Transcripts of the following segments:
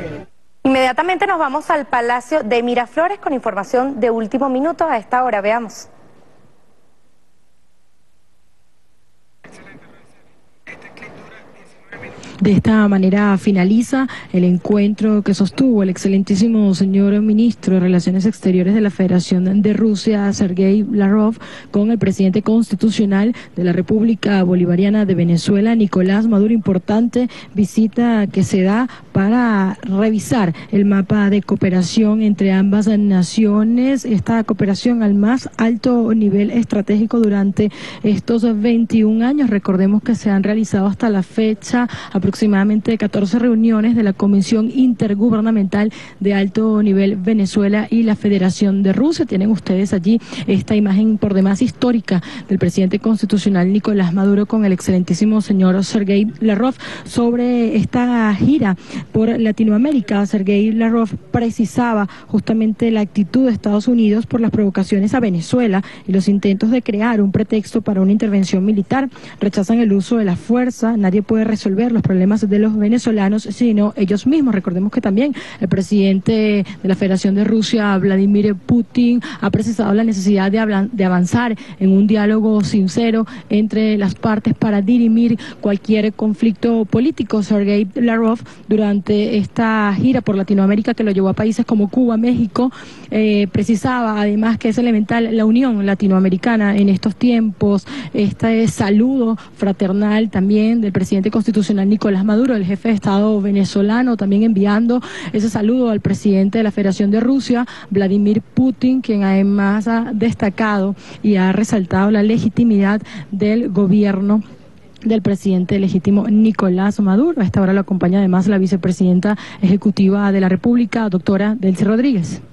Inmediatamente nos vamos al Palacio de Miraflores con información de último minuto a esta hora. Veamos. De esta manera finaliza el encuentro que sostuvo el excelentísimo señor ministro de Relaciones Exteriores de la Federación de Rusia, Sergei Lavrov, con el presidente constitucional de la República Bolivariana de Venezuela, Nicolás Maduro. Importante visita que se da para revisar el mapa de cooperación entre ambas naciones, esta cooperación al más alto nivel estratégico durante estos 21 años. Recordemos que se han realizado hasta la fecha aproximadamente 14 reuniones de la Comisión Intergubernamental de Alto Nivel Venezuela y la Federación de Rusia. Tienen ustedes allí esta imagen por demás histórica del presidente constitucional Nicolás Maduro con el excelentísimo señor Sergei Lavrov sobre esta gira por Latinoamérica. Sergei Lavrov precisaba justamente la actitud de Estados Unidos por las provocaciones a Venezuela y los intentos de crear un pretexto para una intervención militar. Rechazan el uso de la fuerza. Nadie puede resolver los problemas de los venezolanos, sino ellos mismos. Recordemos que también el presidente de la Federación de Rusia, Vladimir Putin, ha precisado la necesidad de avanzar en un diálogo sincero entre las partes para dirimir cualquier conflicto político. Sergei Lavrov, durante esta gira por Latinoamérica que lo llevó a países como Cuba, México, precisaba además que es elemental la unión latinoamericana en estos tiempos. Este saludo fraternal también del presidente constitucional Nicolás Maduro, el jefe de Estado venezolano, también enviando ese saludo al presidente de la Federación de Rusia, Vladimir Putin, quien además ha destacado y ha resaltado la legitimidad del gobierno del presidente legítimo Nicolás Maduro. A esta hora lo acompaña además la vicepresidenta ejecutiva de la República, doctora Delcy Rodríguez.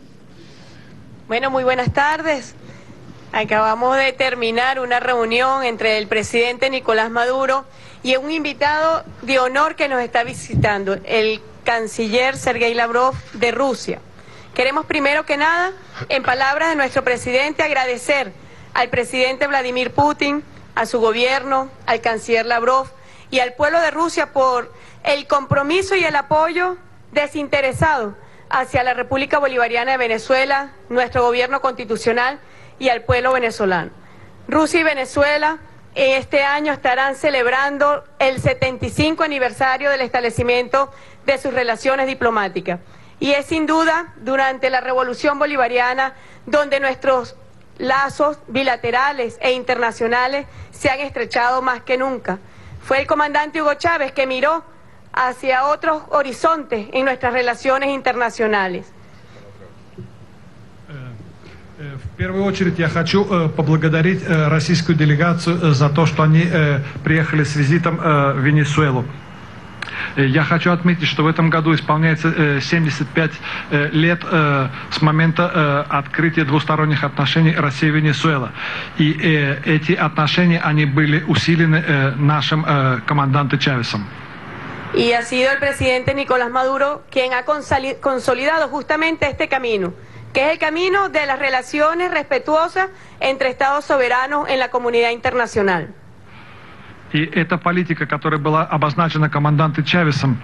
Bueno, muy buenas tardes. Acabamos de terminar una reunión entre el presidente Nicolás Maduro y un invitado de honor que nos está visitando, el canciller Sergei Lavrov de Rusia. Queremos primero que nada, en palabras de nuestro presidente, agradecer al presidente Vladimir Putin, a su gobierno, al canciller Lavrov y al pueblo de Rusia por el compromiso y el apoyo desinteresado hacia la República Bolivariana de Venezuela, nuestro gobierno constitucional y al pueblo venezolano. Rusia y Venezuela este año estarán celebrando el 75 aniversario del establecimiento de sus relaciones diplomáticas. Y es sin duda durante la Revolución Bolivariana donde nuestros lazos bilaterales e internacionales se han estrechado más que nunca. Fue el comandante Hugo Chávez que miró hacia otros horizontes en nuestras relaciones internacionales. В первую очередь я хочу поблагодарить российскую делегацию за то, что они приехали с визитом в Венесуэлу. Я хочу отметить, что в этом году исполняется 75 лет с момента открытия двусторонних отношений Россия-Венесуэла. И эти отношения, они были усилены нашим командантом Чавесом. Y ha sido el presidente Nicolás Maduro quien ha consolidado justamente este camino, que es el camino de las relaciones respetuosas entre Estados soberanos en la comunidad internacional. И эта политика, которая была обозначена командантом Чавесом,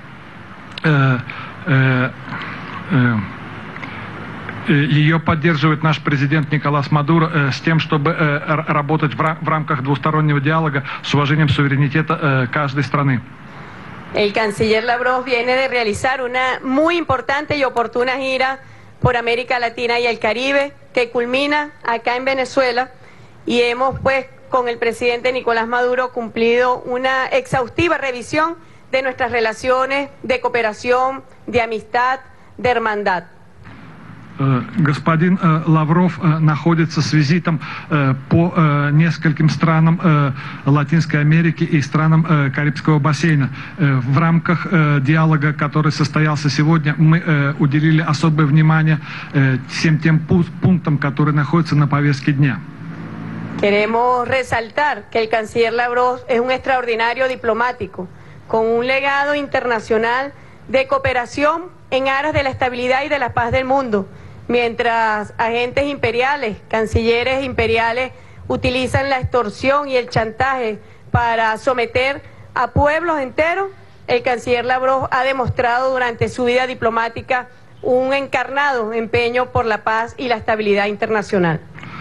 ее поддерживает наш президент Николас Мадуро с тем, чтобы работать в рамках двустороннего диалога с уважением суверенитета каждой страны. El canciller Lavrov viene de realizar una muy importante y oportuna gira por América Latina y el Caribe, que culmina acá en Venezuela, y hemos pues con el presidente Nicolás Maduro cumplido una exhaustiva revisión de nuestras relaciones de cooperación, de amistad, de hermandad. Господин Лавров находится с визитом по нескольким странам Латинской Америки и странам Карибского бассейна. В рамках диалога, который состоялся сегодня, мы уделили особое внимание всем тем пунктам, которые находятся на повестке дня. Queremos resaltar que el canciller Lavrov es un extraordinario diplomático, con un legado internacional de cooperación en aras de la estabilidad y de la paz del mundo, mientras agentes imperiales, cancilleres imperiales, utilizan la extorsión y el chantaje para someter a pueblos enteros el canciller Lavrov ha demostrado durante su vida diplomática un encarnado empeño por la paz y la estabilidad internacional.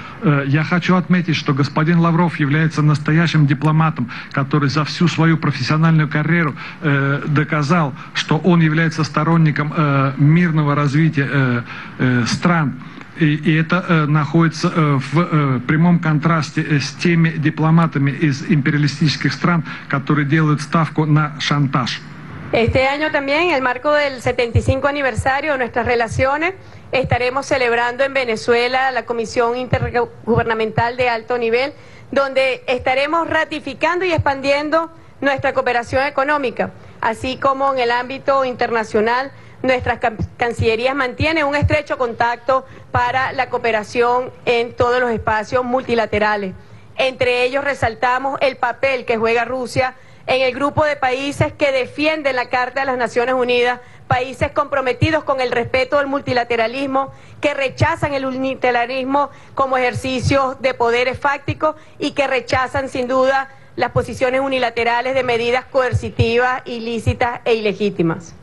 Я хочу отметить, что господин Лавров является настоящим дипломатом, который за всю свою профессиональную карьеру доказал, что он является сторонником мирного развития стран. И это находится в прямом контрасте с теми дипломатами из империалистических стран, которые делают ставку на шантаж. Este año también, en el marco del 75 aniversario de nuestras relaciones, estaremos celebrando en Venezuela la Comisión Intergubernamental de Alto Nivel, donde estaremos ratificando y expandiendo nuestra cooperación económica, así como en el ámbito internacional. Nuestras cancillerías mantienen un estrecho contacto para la cooperación en todos los espacios multilaterales. Entre ellos resaltamos el papel que juega Rusia en el grupo de países que defienden la Carta de las Naciones Unidas, países comprometidos con el respeto del multilateralismo, que rechazan el unilateralismo como ejercicio de poderes fácticos y que rechazan sin duda las posiciones unilaterales de medidas coercitivas, ilícitas e ilegítimas.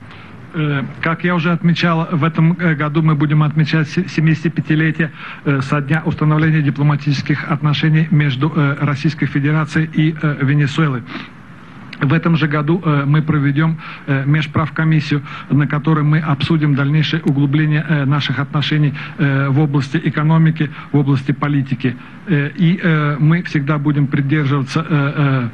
Как я уже отмечал, в этом году мы будем отмечать 75-летие со дня установления дипломатических отношений между Российской Федерацией и Венесуэлой. В этом же году мы проведем межправкомиссию, на которой мы обсудим дальнейшее углубление наших отношений в области экономики, в области политики. И мы всегда будем придерживаться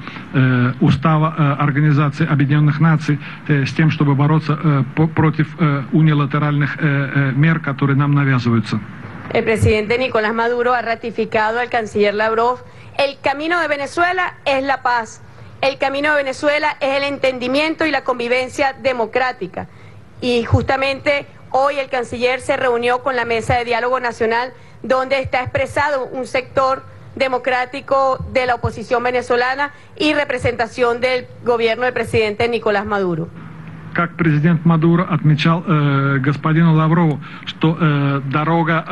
устава Организации Объединенных Наций с тем, чтобы бороться против унилатеральных мер, которые нам навязываются. El presidente Nicolás Maduro ha ratificado al canciller Lavrov: el camino de Venezuela es la paz. El camino de Venezuela es el entendimiento y la convivencia democrática. Y justamente hoy el canciller se reunió con la Mesa de Diálogo Nacional, donde está expresado un sector democrático de la oposición venezolana y representación del gobierno del presidente Nicolás Maduro. Как президент Мадуро отмечал господину Лаврову, что дорога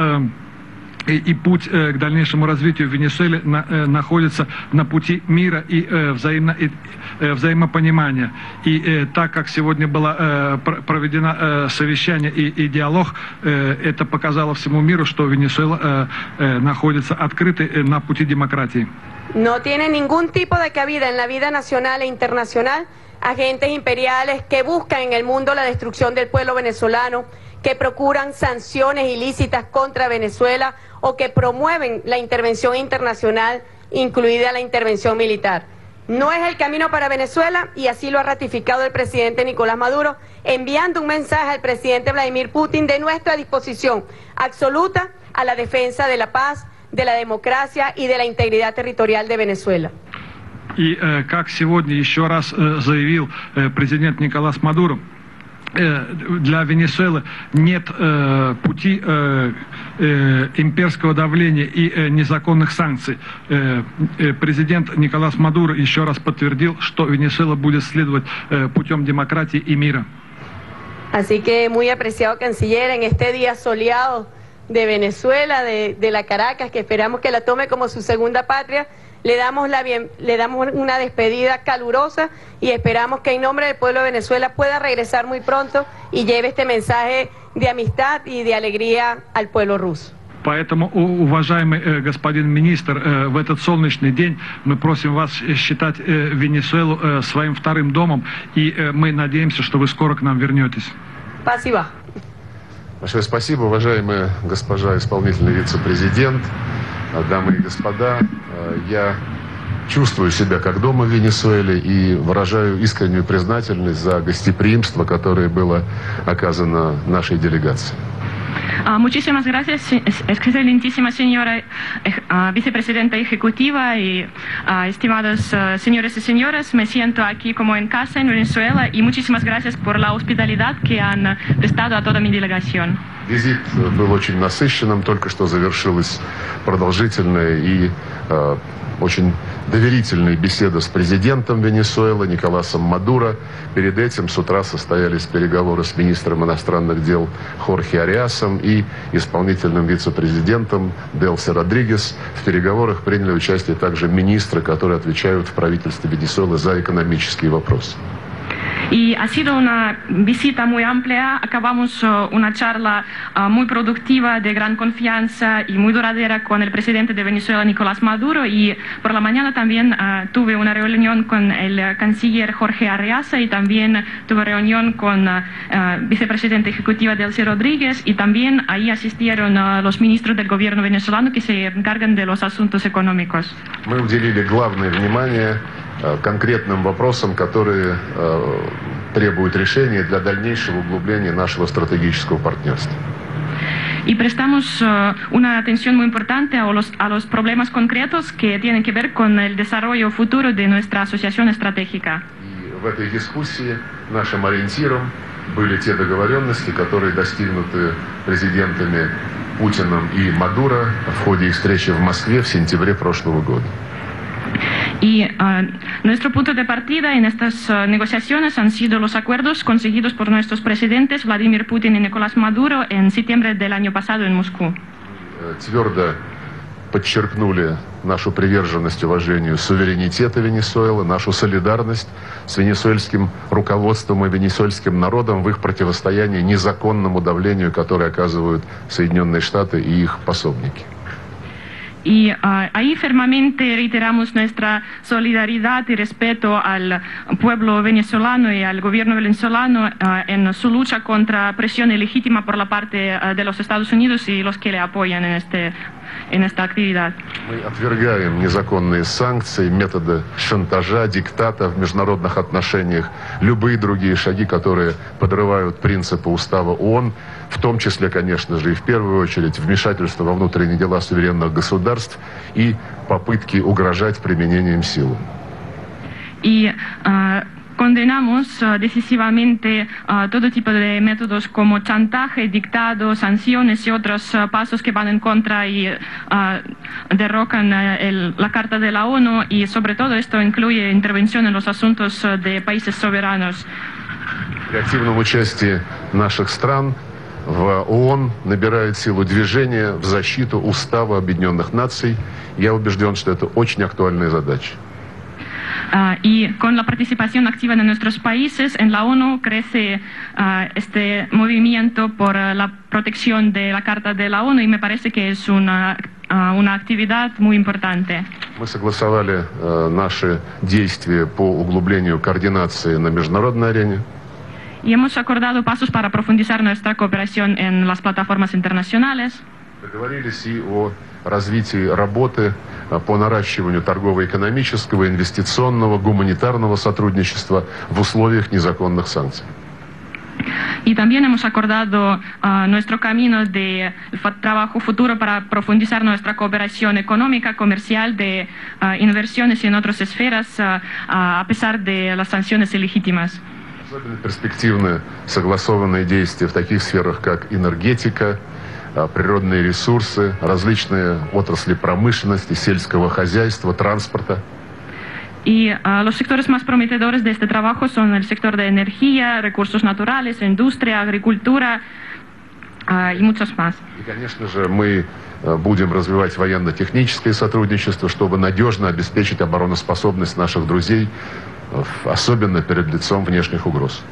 и путь к дальнейшему развитию в Венесуэле находится на пути мира и взаимопонимания. И так как сегодня было проведено совещание и диалог, это показало всему миру, что Венесуэла находится открытой на пути демократии. No tiene ningún tipo de cabida en la vida nacional e internacional agentes imperiales que buscan en el mundo la destrucción del pueblo venezolano, que procuran sanciones ilícitas contra Venezuela o que promueven la intervención internacional, incluida la intervención militar. No es el camino para Venezuela y así lo ha ratificado el presidente Nicolás Maduro, enviando un mensaje al presidente Vladimir Putin de nuestra disposición absoluta a la defensa de la paz, de la democracia y de la integridad territorial de Venezuela. И как сегодня еще раз заявил президент Николас Мадуро, для Венесуэлы нет пути имперского давления и незаконных санкций. Президент Николас Мадуро еще раз подтвердил, что Венесуэла будет следовать путем демократии и мира. Así que muy apreciado canciller, en este día soleado de Venezuela, de la Caracas, que esperamos que la tome como su segunda patria, le damos una despedida calurosa y esperamos que en nombre del pueblo de Venezuela pueda regresar muy pronto y lleve este mensaje de amistad y de alegría al pueblo ruso. Поэтому, уважаемый господин министр, в этот солнечный день мы просим вас считать Венесуэлу своим вторым домом, и мы надеемся, что вы скоро к нам вернетесь. Спасибо. Большое спасибо, уважаемая госпожа исполнительный вице-президент, дамы и господа. Я чувствую себя как дома в Венесуэле и выражаю искреннюю признательность за гостеприимство, которое было оказано нашей делегации. Muchísimas gracias, excelentísima señora vicepresidenta ejecutiva y estimados señores y señoras. Me siento aquí como en casa en Venezuela y muchísimas gracias por la hospitalidad que han prestado a toda mi delegación. Визит был очень насыщенным, только что завершилась продолжительная и очень доверительная беседа с президентом Венесуэлы Николасом Мадуро. Перед этим с утра состоялись переговоры с министром иностранных дел Хорхе Ариасом и исполнительным вице-президентом Делси Родригес. В переговорах приняли участие также министры, которые отвечают в правительстве Венесуэлы за экономические вопросы. Y ha sido una visita muy amplia. Acabamos una charla muy productiva, de gran confianza y muy duradera con el presidente de Venezuela, Nicolás Maduro, y por la mañana también tuve una reunión con el canciller Jorge Arreaza y también tuve reunión con vicepresidenta ejecutiva Delcy Rodríguez, y también ahí asistieron los ministros del gobierno venezolano que se encargan de los asuntos económicos. Мы уделили главное внимание конкретным вопросам, которые требуют решения для дальнейшего углубления нашего стратегического партнерства. Y prestamos una atención muy importante a los problemas concretos que tienen que ver con el desarrollo futuro de nuestra asociación estratégica. И в этой дискуссии нашим ориентиром были те договоренности, которые достигнуты президентами Путиным и Мадуро в ходе их встречи в Москве в сентябре прошлого года. Y nuestro punto de partida en estas negociaciones han sido los acuerdos conseguidos por nuestros presidentes Vladimir Putin y Nicolás Maduro en septiembre del año pasado en Moscú. Твердо подчеркнули нашу приверженность уважению суверенитета Венесуэлы, нашу солидарность с венесуэльским руководством и венесуэльским народом в их противостоянии незаконному давлению, которое оказывают Соединенные Штаты и их пособники. Y ahí firmemente reiteramos nuestra solidaridad y respeto al pueblo venezolano y al gobierno venezolano en su lucha contra presión ilegítima por la parte de los Estados Unidos y los que le apoyan en esta actividad. Мы отвергаем незаконные санкции, методы шантажа, диктата в международных отношениях, любые другие шаги, которые подрывают принципы устава ООН, в том числе, конечно же, и в первую очередь вмешательство во внутренние дела суверенных государств и попытки угрожать применением силы. Y condenamos decisivamente todo tipo de métodos como chantaje, dictado, sanciones y otros pasos que van en contra y derrocan la Carta de la ONU, y sobre todo esto incluye intervención en los asuntos de países soberanos. При активном участии наших стран в ООН набирает силу движение в защиту Устава Объединенных Наций. Я убежден, что это очень актуальная задача. Y con la participación activa de nuestros países en la ONU crece este movimiento por la protección de la Carta de la ONU, y me parece que es una actividad muy importante. Мы согласовали наши действия по углублению координации на международной арене. Y hemos acordado pasos para profundizar nuestra cooperación en las plataformas internacionales. Договорились и о развитии работы по наращиванию торгово-экономического, инвестиционного, гуманитарного сотрудничества в условиях незаконных санкций. Y también hemos acordado nuestro camino de trabajo futuro para profundizar nuestra cooperación económica, comercial, de inversiones y en otras esferas, a pesar de las sanciones ilegítimas. Особенно перспективны согласованные действия в таких сферах, как энергетика, природные ресурсы, различные отрасли промышленности, сельского хозяйства, транспорта. Y los sectores más prometedores de este trabajo son el sector de energía, recursos naturales, industria, agricultura y muchos más. И, конечно же, мы будем развивать военно-техническое сотрудничество, чтобы надежно обеспечить обороноспособность наших друзей, особенно перед лицом внешних угроз.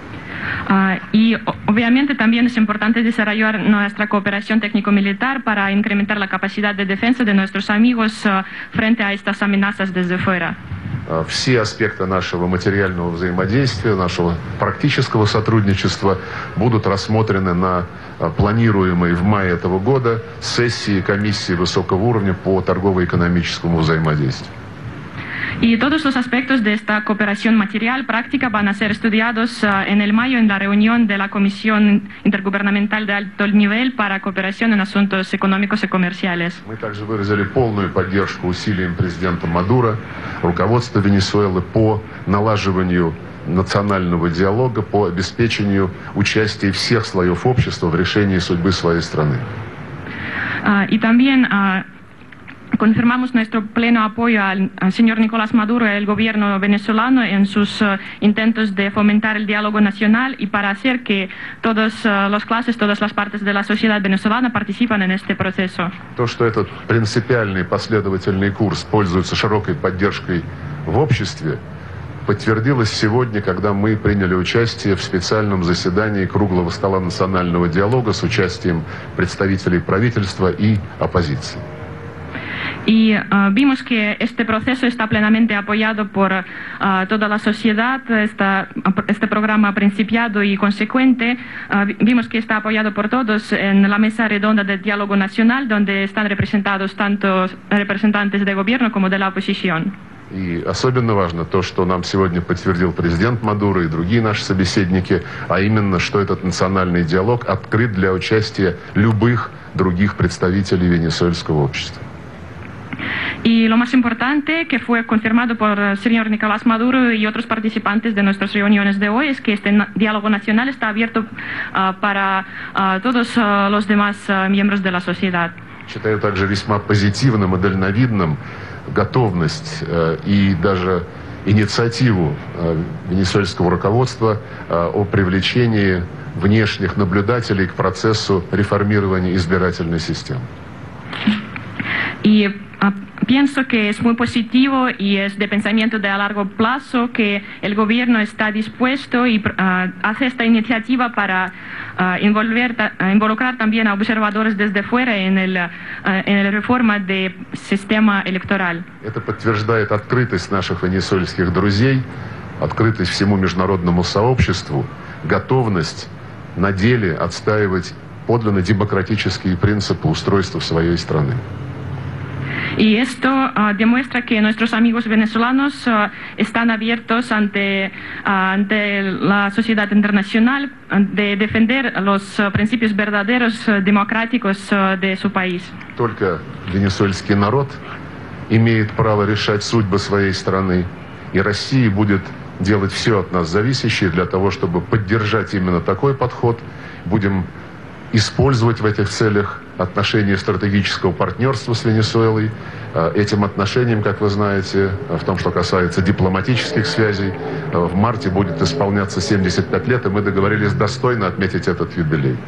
Y obviamente también es importante desarrollar nuestra cooperación técnico-militar para incrementar la capacidad de defensa de nuestros amigos frente a estas amenazas desde fuera. Все аспекты нашего материального взаимодействия, нашего практического сотрудничества будут рассмотрены на планируемой в мае этого года сессии комиссии высокого уровня по торгово-экономическому взаимодействию. Y todos los aspectos de esta cooperación material práctica van a ser estudiados en el mayo en la reunión de la Comisión Intergubernamental de Alto Nivel para Cooperación en Asuntos Económicos y Comerciales. Мы также выразили полную поддержку усилиям президента Мадуро, руководства Венесуэлы по налаживанию национального диалога, по обеспечению участия всех слоев общества в решении судьбы своей страны. Y también confirmamos nuestro pleno apoyo al señor Nicolás Maduro y al gobierno venezolano en sus intentos de fomentar el diálogo nacional y para hacer que todas las clases, todas las partes de la sociedad venezolana participen en este proceso. То, что этот принципиальный последовательный курс пользуется широкой поддержкой в обществе, подтвердилось сегодня, когда мы приняли участие в специальном заседании Круглого стола национального диалога с участием представителей правительства и оппозиции. Y vimos que este proceso está plenamente apoyado por toda la sociedad, este programa principiado y consecuente. Vimos que está apoyado por todos en la mesa redonda del diálogo nacional, donde están representados tanto representantes de gobierno como de la oposición. И особенно важно то, что нам сегодня подтвердил президент Мадуро и другие наши собеседники, а именно, что этот национальный диалог открыт для участия любых других представителей венесуэльского общества. Y lo más importante que fue confirmado por el señor Nicolás Maduro y otros participantes de nuestras reuniones de hoy es que este diálogo nacional está abierto para todos los demás miembros de la sociedad. Считаю также весьма позитивным и дальновидным готовность и даже инициативу венесуэльского руководства о привлечении внешних наблюдателей к процессу реформирования избирательной системы. Y pienso que es muy positivo y es de pensamiento de a largo plazo que el gobierno está dispuesto y hace esta iniciativa para involucrar también a observadores desde fuera en la reforma del sistema electoral. Это подтверждает открытость наших венесуэльских друзей, открытость всему международному сообществу, готовность на деле отстаивать подлинно демократические принципы устройства своей страны. Y esto demuestra que nuestros amigos venezolanos están abiertos ante la sociedad internacional de defender los principios verdaderos democráticos de su país. Только венесуэльский народ имеет право решать судьбы своей страны, и Россия будет делать все от нас зависящее для того, чтобы поддержать именно такой подход. Будем использовать в этих целях отношения стратегического партнерства с Венесуэлой. Этим отношениям, как вы знаете, в том, что касается дипломатических связей, в марте будет исполняться 75 лет, и мы договорились достойно отметить этот юбилей.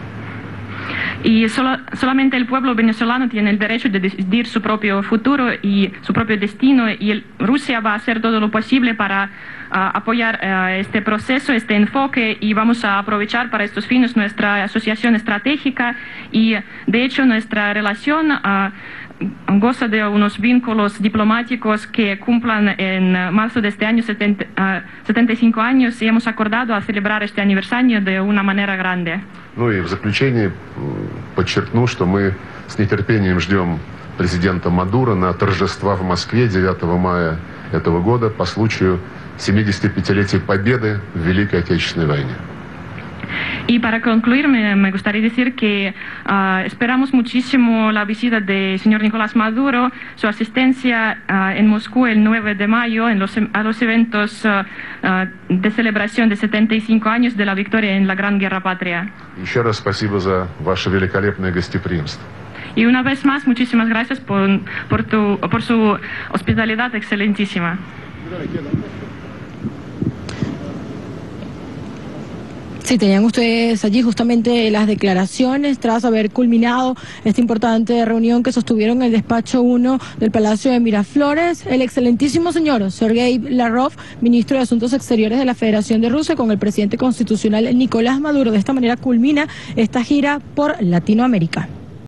Y solamente el pueblo venezolano tiene el derecho de decidir su propio futuro y su propio destino, y Rusia va a hacer todo lo posible para apoyar este proceso, este enfoque, y vamos a aprovechar para estos fines nuestra asociación estratégica, y de hecho nuestra relación goza de unos vínculos diplomáticos que cumplan en marzo de este año 75 años, y hemos acordado a celebrar este aniversario de una manera grande. Ну и в заключение подчеркну, что мы с нетерпением ждем президента Мадуро на торжества в Москве 9 мая этого года по случаю 75-летия победы в Великой Отечественной войне. Y para concluir, me gustaría decir que esperamos muchísimo la visita del señor Nicolás Maduro, su asistencia en Moscú el 9 de mayo a los eventos de celebración de 75 años de la victoria en la Gran Guerra Patria. Еще раз спасибо за ваше великолепное гостеприимство. Y una vez más, muchísimas gracias por su hospitalidad excelentísima. Sí, tenían ustedes allí justamente las declaraciones tras haber culminado esta importante reunión que sostuvieron en el despacho 1 del Palacio de Miraflores el excelentísimo señor Sergei Lavrov, ministro de Asuntos Exteriores de la Federación de Rusia, con el presidente constitucional Nicolás Maduro. De esta manera culmina esta gira por Latinoamérica.